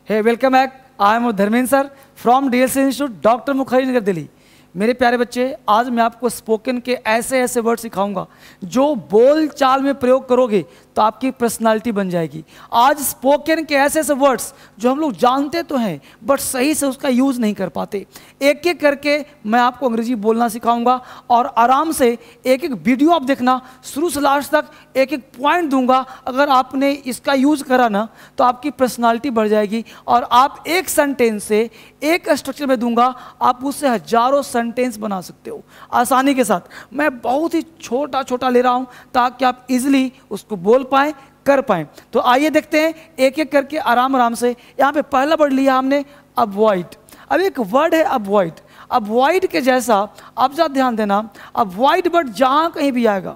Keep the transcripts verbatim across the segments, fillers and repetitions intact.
Hey, welcome back. I am Dharmendra sir from D L C Institute, doctor Mukherjee Nagar Delhi. मेरे प्यारे बच्चे, आज मैं आपको स्पोकन के ऐसे ऐसे वर्ड सिखाऊंगा जो बोल चाल में प्रयोग करोगे तो आपकी पर्सनालिटी बन जाएगी। आज स्पोकन के ऐसे ऐसे वर्ड्स जो हम लोग जानते तो हैं बट सही से उसका यूज़ नहीं कर पाते। एक एक करके मैं आपको अंग्रेजी बोलना सिखाऊंगा और आराम से एक एक वीडियो आप देखना, शुरू से लास्ट तक एक एक पॉइंट दूंगा। अगर आपने इसका यूज़ करा ना तो आपकी पर्सनालिटी बढ़ जाएगी और आप एक सेंटेंस से, एक स्ट्रक्चर में दूंगा, आप उससे हजारों सेंटेंस बना सकते हो आसानी के साथ। मैं बहुत ही छोटा छोटा ले रहा हूं ताकि आप इजीली उसको बोल पाएं, कर पाएं। तो आइए देखते हैं एक एक करके आराम आराम से। यहाँ पे पहला वर्ड लिया हमने अवॉइड। अब एक वर्ड है अवॉइड। अवॉइड के जैसा आप ज़रा ध्यान देना, अवॉइड वर्ड जहाँ कहीं भी आएगा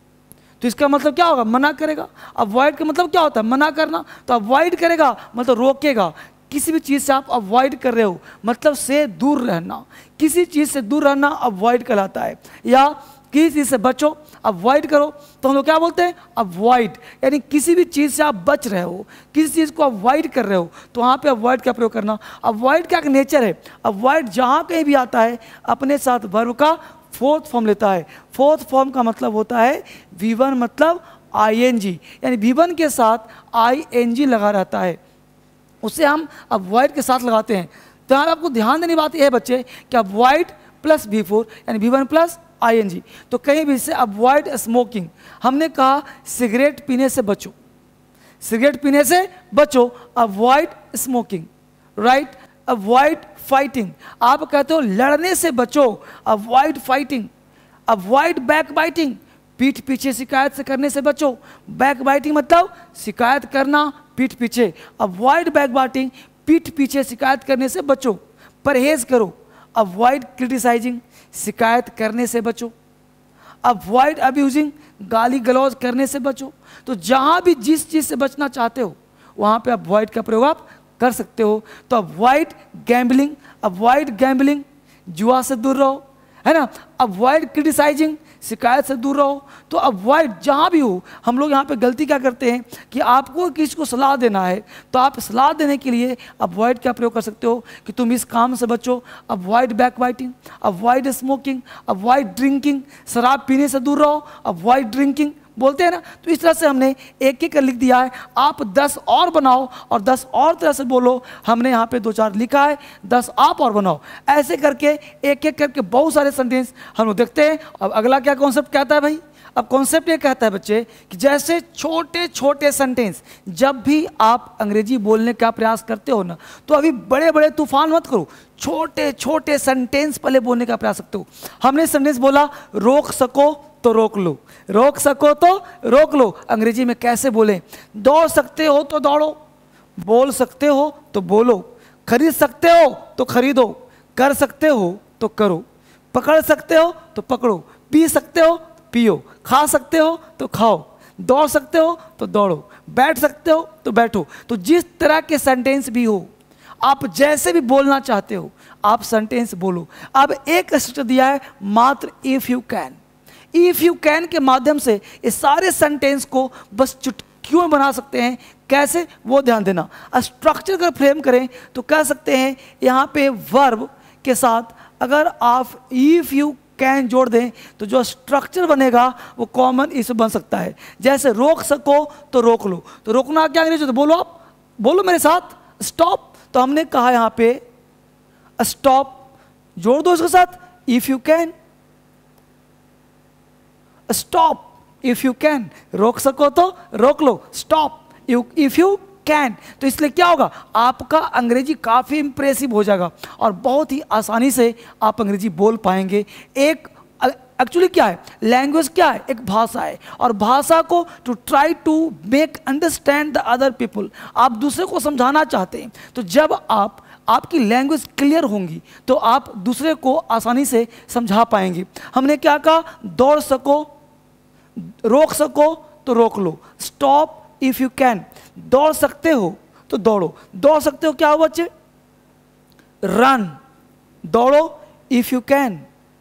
तो इसका मतलब क्या होगा? मना करेगा। अवॉइड का मतलब क्या होता है? मना करना। तो अवॉइड करेगा मतलब रोकेगा। किसी भी चीज़ से आप अवॉइड कर रहे हो मतलब से दूर रहना। किसी चीज़ से दूर रहना अवॉइड कहलाता है। या किसी चीज़ से बचो, अवॉइड करो तो हम लोग क्या बोलते हैं? अवॉइड। यानी किसी भी चीज़ से आप बच रहे हो, किसी चीज़ को अवॉइड कर रहे हो तो वहाँ पे अवॉइड का प्रयोग करना। अवॉइड का एक नेचर है, अवॉइड जहाँ कहीं भी आता है अपने साथ वर्ब का फोर्थ फॉर्म लेता है। फोर्थ फॉर्म का मतलब होता है वी वन मतलब आई एन जी, यानी वी वन के साथ आई एन जी लगा रहता है, उसे हम अवॉइड के साथ लगाते हैं। तो यहाँ आपको ध्यान देने बात यह है बच्चे कि अवॉइड प्लस वी फोर यानी V one plus I N G. तो कहीं भी से अवॉइड स्मोकिंग, हमने कहा सिगरेट पीने से बचो, सिगरेट पीने से बचो, avoid smoking, right. Avoid fighting, आप कहते हो लड़ने से बचो, avoid fighting. Avoid backbiting, पीठ पीछे शिकायत से करने से बचो। बैक बाइटिंग मतलब शिकायत करना पीठ पीछे। अवॉइड बैक बाइटिंग, पीठ पीछे शिकायत करने से बचो, परहेज करो। अवॉइड क्रिटिसाइजिंग, शिकायत करने से बचो। अवॉइड अब्यूजिंग, गाली गलौज करने से बचो। तो जहाँ भी जिस चीज़ से बचना चाहते हो वहाँ पे अवॉइड का प्रयोग आप कर सकते हो। तो अवॉइड गैम्बलिंग, अवॉइड गैम्बलिंग, जुआ से दूर रहो, है ना। अवॉइड क्रिटिसाइजिंग, शिकायत से दूर रहो। तो अवॉइड जहाँ भी हो, हम लोग यहाँ पे गलती क्या करते हैं कि आपको किसी को सलाह देना है तो आप सलाह देने के लिए अवॉइड का प्रयोग कर सकते हो कि तुम इस काम से बचो। Avoid backbiting, avoid smoking, avoid drinking, शराब पीने से दूर रहो, अवॉइड ड्रिंकिंग बोलते हैं ना। तो इस तरह से हमने एक एक कर लिख दिया है। आप दस और बनाओ और दस और तरह से बोलो। हमने यहाँ पे दो चार लिखा है, दस आप और बनाओ। ऐसे करके एक एक करके बहुत सारे सेंटेंस हम लोग देखते हैं। अब अगला क्या कॉन्सेप्ट कहता है भाई? अब कॉन्सेप्ट ये कहता है बच्चे कि जैसे छोटे छोटे सेंटेंस, जब भी आप अंग्रेजी बोलने का प्रयास करते हो ना तो अभी बड़े बड़े तूफान मत करो, छोटे छोटे सेंटेंस पहले बोलने का प्रयास करते हो। हमने सेंटेंस बोला रोक सको तो रोक लो, रोक सको तो रोक लो। अंग्रेजी में कैसे बोलें? दौड़ सकते हो तो दौड़ो, बोल सकते हो तो बोलो, खरीद सकते हो तो खरीदो, कर सकते हो तो करो, पकड़ सकते हो तो पकड़ो, पी सकते हो पियो, खा सकते हो तो खाओ, दौड़ सकते हो तो दौड़ो, बैठ सकते हो तो बैठो। तो जिस तरह के सेंटेंस भी हो, आप जैसे भी बोलना चाहते हो आप सेंटेंस बोलो। अब एक स्ट्रक्चर दिया है मात्र if you can. If you can के माध्यम से इस सारे सेंटेंस को बस चुटकियों में बना सकते हैं। कैसे वो ध्यान देना। स्ट्रक्चर का फ्रेम करें तो कह सकते हैं यहाँ पे वर्ब के साथ अगर आप इफ यू कैन जोड़ दें तो जो स्ट्रक्चर बनेगा वो कॉमन इसमें बन सकता है। जैसे रोक सको तो रोक लो, तो रोकना क्या अंग्रेजी? तो बोलो, आप बोलो मेरे साथ, स्टॉप। तो हमने कहा यहाँ पे स्टॉप, जोड़ दो इसके साथ if you can, stop if you can. रोक सको तो रोक लो, स्टॉप इफ यू कैन। तो इसलिए क्या होगा? आपका अंग्रेजी काफ़ी इंप्रेसिव हो जाएगा और बहुत ही आसानी से आप अंग्रेजी बोल पाएंगे। एक एक्चुअली क्या है? लैंग्वेज क्या है? एक भाषा है और भाषा को to try to make understand the other people, आप दूसरे को समझाना चाहते हैं। तो जब आप आपकी लैंग्वेज क्लियर होंगी तो आप दूसरे को आसानी से समझा पाएंगे। हमने क्या कहा? दौड़ सको, रोक सको तो रोक लो, स्टॉप इफ यू कैन। दौड़ सकते हो तो दौड़ो, दौड़ सकते हो क्या हो बच्चे? रन, दौड़ो if you can,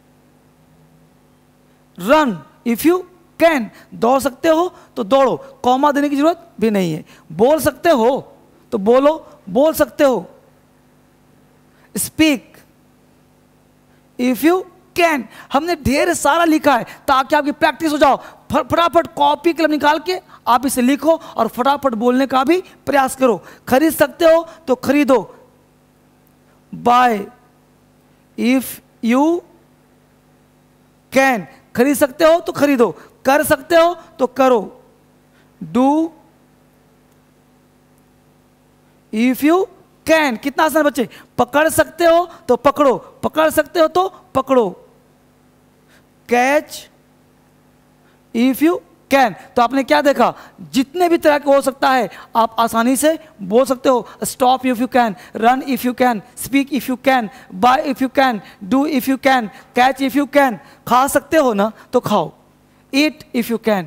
run if you can. दौड़ सकते हो तो दौड़ो, कॉमा देने की जरूरत भी नहीं है। बोल सकते हो तो बोलो, बोल सकते हो। स्पीक इफ यू कैन, हमने ढेर सारा लिखा है ताकि आपकी प्रैक्टिस हो जाओ। फटाफट कॉपी कलम निकाल के आप इसे लिखो और फटाफट बोलने का भी प्रयास करो। खरीद सकते हो तो खरीदो, बाय इफ यू कैन, खरीद सकते हो तो खरीदो, कर सकते हो तो करो, डू इफ यू कैन। कितना आसान बच्चे, पकड़ सकते हो तो पकड़ो, पकड़ सकते हो तो पकड़ो, कैच इफ यू कैन। तो आपने क्या देखा, जितने भी तरह के हो सकता है आप आसानी से बोल सकते हो। Stop if you can, run if you can, speak if you can, buy if you can, do if you can, catch if you can. खा सकते हो ना तो खाओ, ईट इफ यू कैन,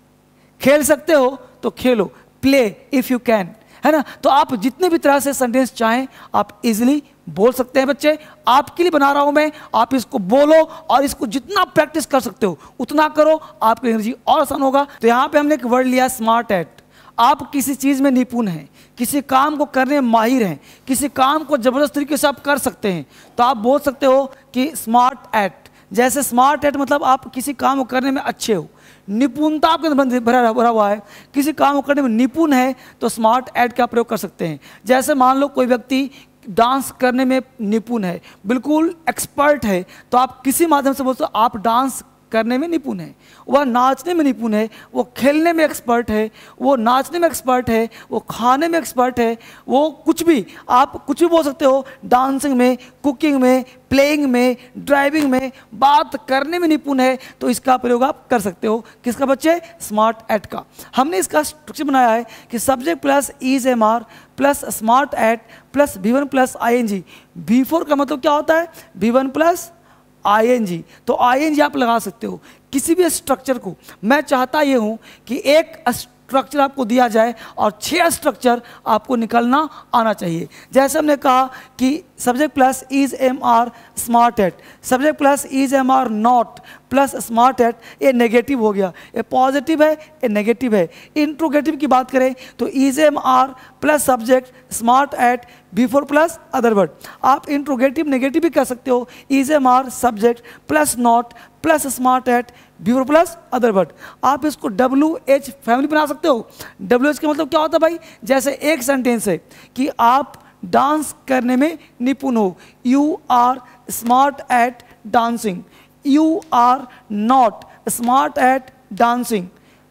खेल सकते हो तो खेलो, प्ले इफ यू कैन, है ना। तो आप जितने भी तरह से सेंटेंस चाहें आप इजीली बोल सकते हैं बच्चे। आपके लिए बना रहा हूं मैं, आप इसको बोलो और इसको जितना प्रैक्टिस कर सकते हो उतना करो, आपकी एनर्जी और आसान होगा। तो यहां पे हमने एक वर्ड लिया स्मार्ट एट। आप किसी चीज में निपुण हैं, किसी काम को करने में माहिर हैं, किसी काम को जबरदस्त तरीके से आप कर सकते हैं, तो आप बोल सकते हो कि स्मार्ट एट। जैसे स्मार्ट एट मतलब आप किसी काम को करने में अच्छे हो, निपुणता आपके अंदर भरा भरा हुआ है, किसी काम को करने में निपुण है, तो स्मार्ट एट का प्रयोग कर सकते हैं। जैसे मान लो कोई व्यक्ति डांस करने में निपुण है, बिल्कुल एक्सपर्ट है, तो आप किसी माध्यम से बोलते हो आप डांस करने में निपुण है। वह नाचने में निपुण है, वो खेलने में एक्सपर्ट है, वो नाचने में एक्सपर्ट है, वो खाने में एक्सपर्ट है, वो कुछ भी, आप कुछ भी बोल सकते हो। डांसिंग में, कुकिंग में, प्लेइंग में, ड्राइविंग में, बात करने में निपुण है, तो इसका प्रयोग आप कर सकते हो। किसका बच्चे, स्मार्ट एट का। हमने इसका स्ट्रक्चर बनाया है कि subject plus is M R plus smart at plus V one plus I N G. V four का मतलब क्या होता है, V one plus I N G. तो आई एन जी आप लगा सकते हो किसी भी स्ट्रक्चर को। मैं चाहता ये हूं कि एक स्ट्रक्चर आपको दिया जाए और छह स्ट्रक्चर आपको निकलना आना चाहिए। जैसे हमने कहा कि subject plus is M R smart at, subject plus is M R not plus smart at, ये नेगेटिव हो गया, ये पॉजिटिव है, ये नेगेटिव है। इंट्रोगेटिव की बात करें तो is M R plus subject smart at before plus other word. आप इंट्रोगेटिव नेगेटिव भी कर सकते हो, is M are subject plus not plus smart at before plus other word. आप इसको डब्ल्यू एच फैमिली बना सकते हो। डब्ल्यू एच का मतलब क्या होता है भाई, जैसे एक सेंटेंस है कि आप डांस करने में निपुण हो, you are smart at dancing, you are not smart at dancing,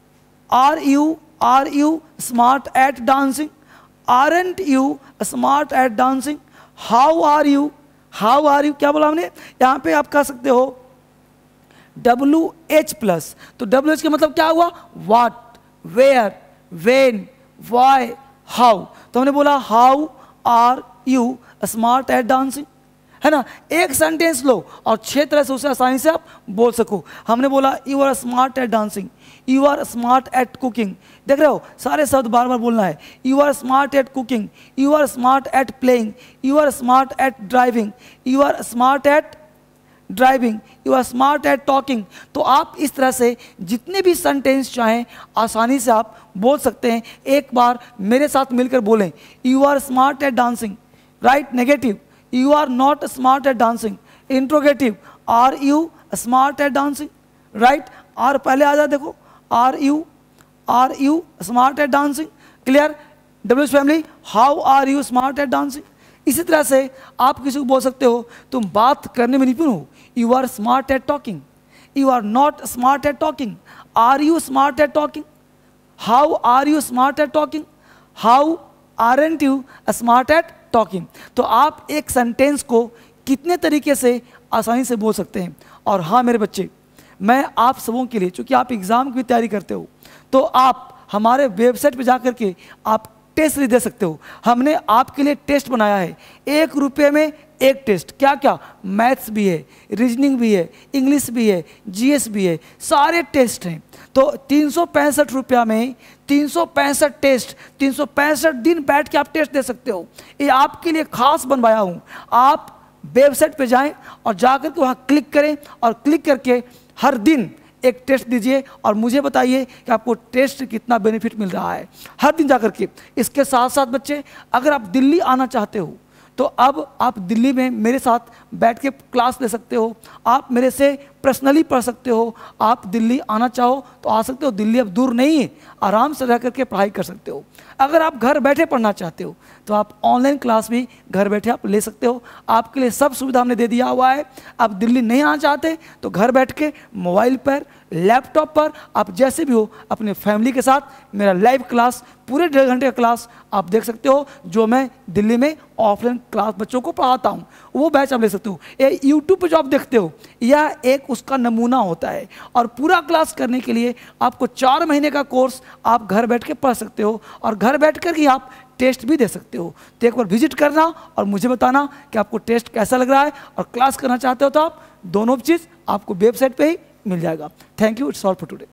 are you are you smart at dancing, aren't you smart at dancing, how are you, how are you क्या बोला हमने, यहाँ पे आप कह सकते हो डब्ल्यू एच प्लस। तो डब्ल्यू एच का मतलब क्या हुआ, what, where, when, why, how. तो हमने बोला how are you smart at dancing, है ना। एक सेंटेंस लो और छह तरह से उसे आसानी से आप बोल सको। हमने बोला you are smart at dancing, you are smart at cooking, देख रहे हो सारे शब्द बार बार बोलना है। You are smart at cooking, you are smart at playing, you are smart at driving, you are smart at driving, you are smart at talking. तो आप इस तरह से जितने भी सेंटेंस चाहें आसानी से आप बोल सकते हैं। एक बार मेरे साथ मिलकर बोलें, you are smart at dancing, right, negative, you are not smart at dancing, interrogative, are you smart at dancing, right, are पहले आ जाए, देखो are you are you smart at dancing, clear. W H family, how are you smart at dancing. इसी तरह से आप किसी को बोल सकते हो तुम बात करने में निपुण हो, you are smart at talking, you are not smart at talking, are you smart at talking, how are you smart at talking, how aren't you smart at talking. तो आप एक सेंटेंस को कितने तरीके से आसानी से बोल सकते हैं। और हाँ मेरे बच्चे, मैं आप सबों के लिए, चूंकि आप एग्ज़ाम की तैयारी करते हो, तो आप हमारे वेबसाइट पे जाकर के आप टेस्ट भी दे सकते हो। हमने आपके लिए टेस्ट बनाया है, एक रुपये में एक टेस्ट। क्या क्या, मैथ्स भी है, रीजनिंग भी है, इंग्लिश भी है, जीएस भी है, सारे टेस्ट हैं। तो तीन सौ पैंसठ रुपया में तीन सौ पैंसठ टेस्ट, तीन सौ पैंसठ दिन बैठ के आप टेस्ट दे सकते हो। ये आपके लिए खास बनवाया हूँ। आप वेबसाइट पे जाएं और जाकर के वहाँ क्लिक करें और क्लिक करके हर दिन एक टेस्ट दीजिए और मुझे बताइए कि आपको टेस्ट कितना बेनिफिट मिल रहा है हर दिन जाकर के। इसके साथ साथ बच्चे, अगर आप दिल्ली आना चाहते हो तो अब आप दिल्ली में मेरे साथ बैठ के क्लास ले सकते हो, आप मेरे से पर्सनली पढ़ सकते हो। आप दिल्ली आना चाहो तो आ सकते हो, दिल्ली अब दूर नहीं है, आराम से रह करके पढ़ाई कर सकते हो। अगर आप घर बैठे पढ़ना चाहते हो तो आप ऑनलाइन क्लास भी घर बैठे आप ले सकते हो, आपके लिए सब सुविधा हमने दे दिया हुआ है। आप दिल्ली नहीं आना चाहते तो घर बैठ के मोबाइल पर, लैपटॉप पर, आप जैसे भी हो अपने फैमिली के साथ मेरा लाइव क्लास, पूरे डेढ़ घंटे का क्लास आप देख सकते हो, जो मैं दिल्ली में ऑफलाइन क्लास बच्चों को पढ़ाता हूँ, वो बैच आप ले सकते हो। ये यूट्यूब पे जो आप देखते हो यह एक उसका नमूना होता है, और पूरा क्लास करने के लिए आपको चार महीने का कोर्स आप घर बैठ के पढ़ सकते हो, और घर बैठ कर ही आप टेस्ट भी दे सकते हो। तो एक बार विजिट करना और मुझे बताना कि आपको टेस्ट कैसा लग रहा है, और क्लास करना चाहते हो तो आप दोनों चीज़ आपको वेबसाइट पे ही मिल जाएगा। Thank you, it's all for today.